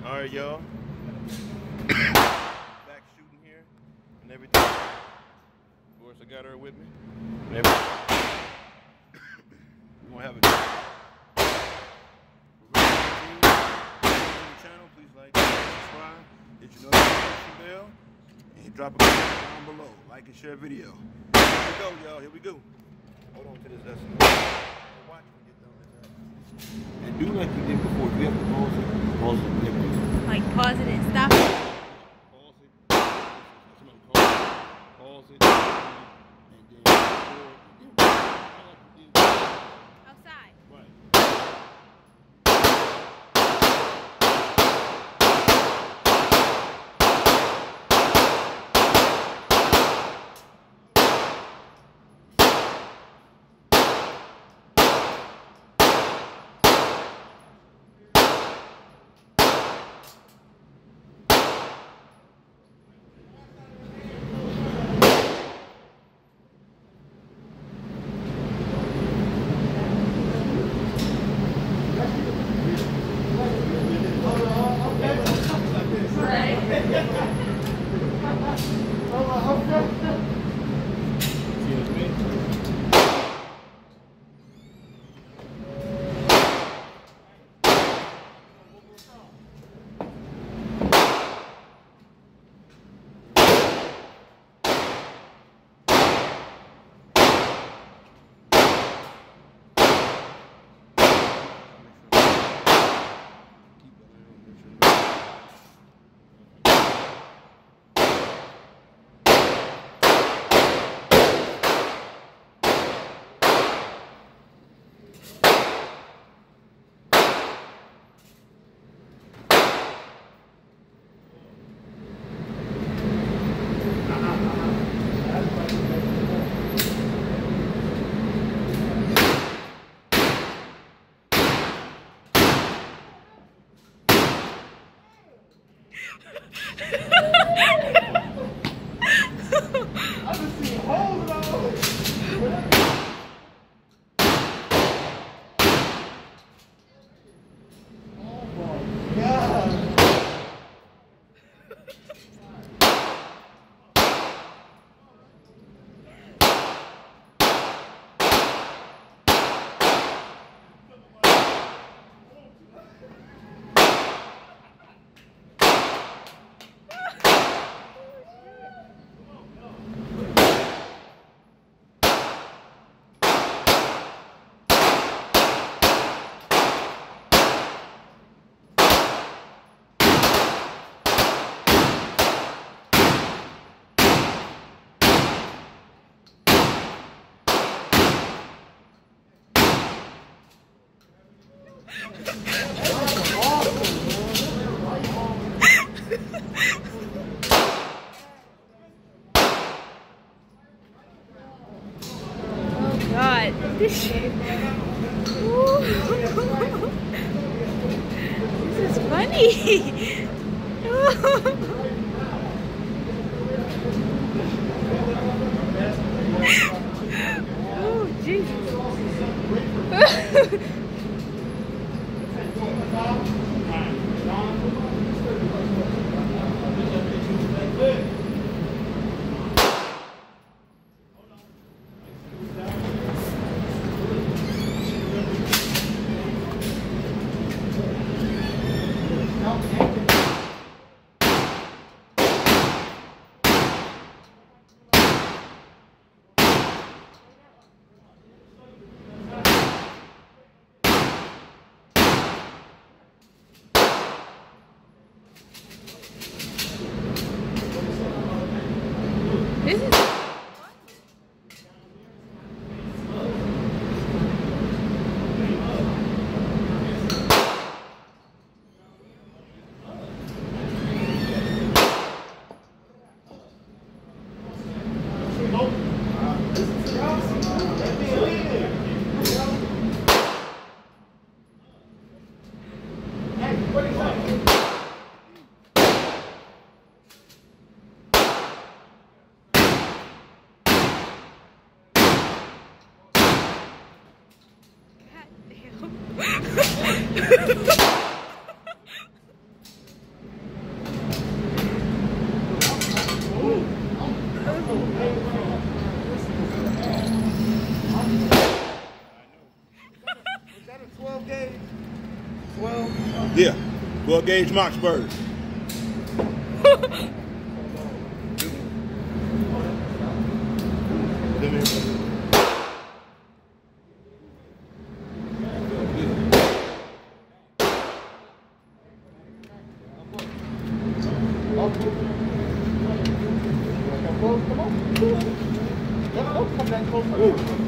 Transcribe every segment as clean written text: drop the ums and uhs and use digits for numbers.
Alright, y'all. Back shooting here and everything. Of course, I got her with me. And everything. We're gonna have a channel. Please like, subscribe, hit your notification bell, and drop a comment down below. Like and share video. Here we go, y'all. Here we go. Hold on to this lesson. Watch when you get done with that. And do like you did before. If you have to pause it, like pause it and stop it. Pause it. Somebody pause it. And then Outside. Right. I've been seeing holes in all of it. Oh my God. Oh God, this shit. Ooh. This is funny. Oh Jesus. Yeah. 12 gauge Mach spurs. Come on. Don't come that close.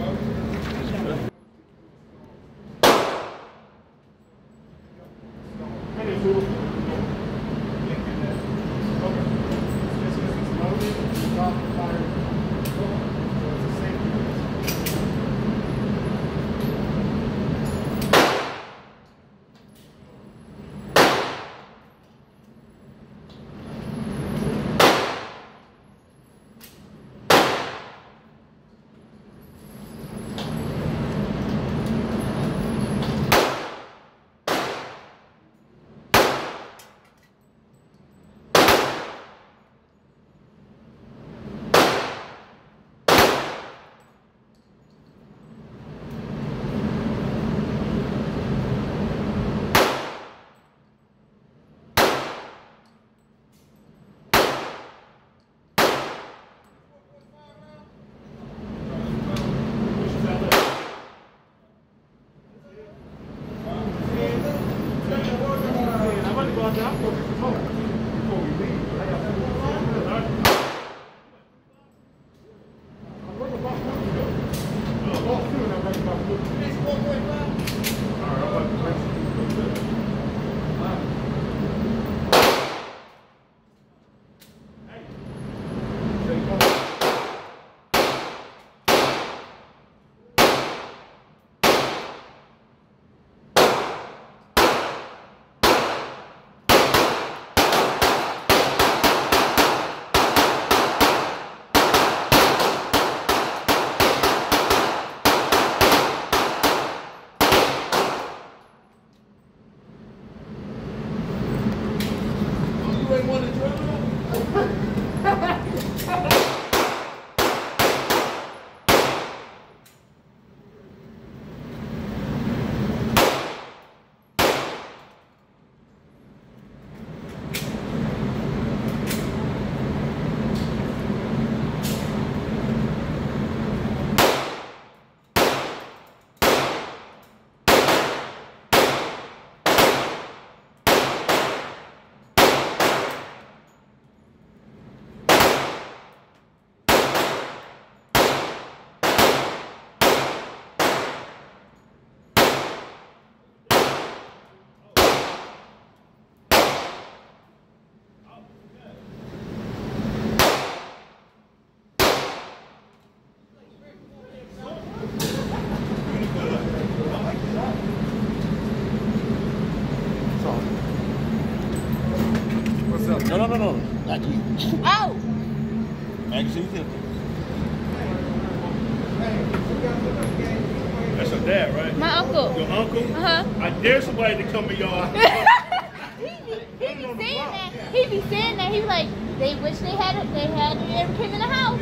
No. Not you. Oh! Magazine. That's your dad, right? My uncle. Your uncle? Uh-huh. I dare somebody to come in your house. He be saying that. He be like, they wish they had it ever came in the house.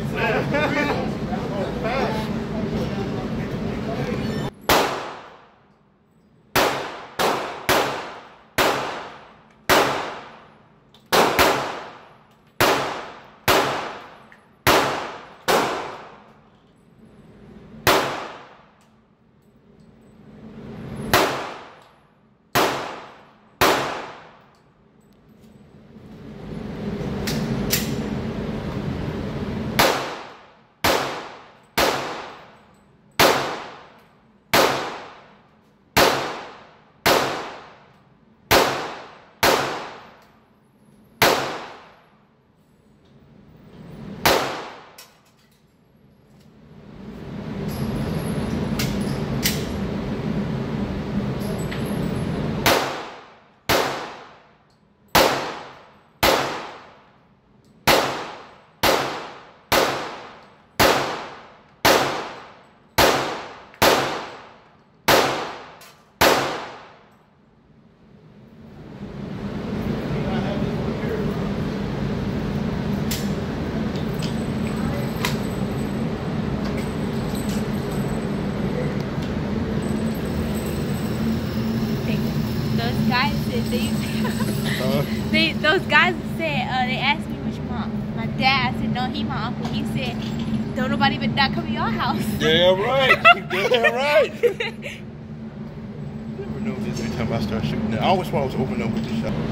Those guys said, they asked me which my dad. I said, no, he my uncle. He said, don't nobody but not come to your house. Damn right. Damn right. Never know this every time I start shooting. I always thought I was opening up with the shot.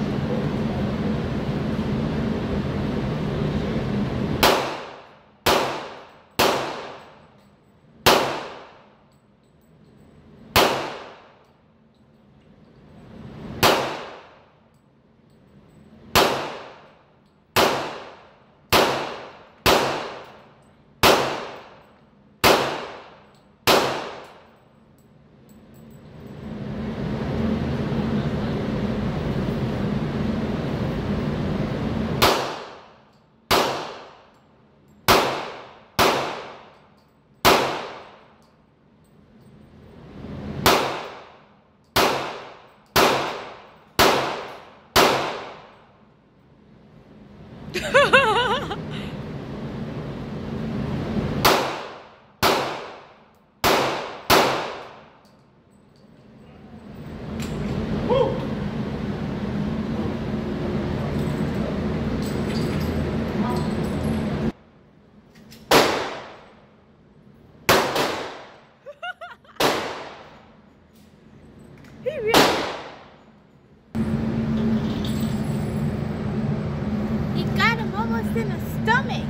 He got him almost in the stomach.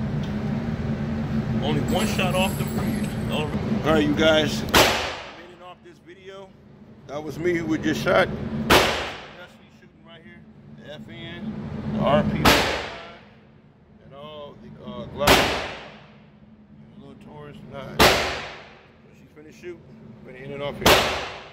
Only one shot off the bridge. All right, you guys. Ending off this video. That was me who was just shot. Shooting right here. The FN, the RP, and all the Glock. The little Taurus 9. So she's finished shooting. We're gonna end it off here.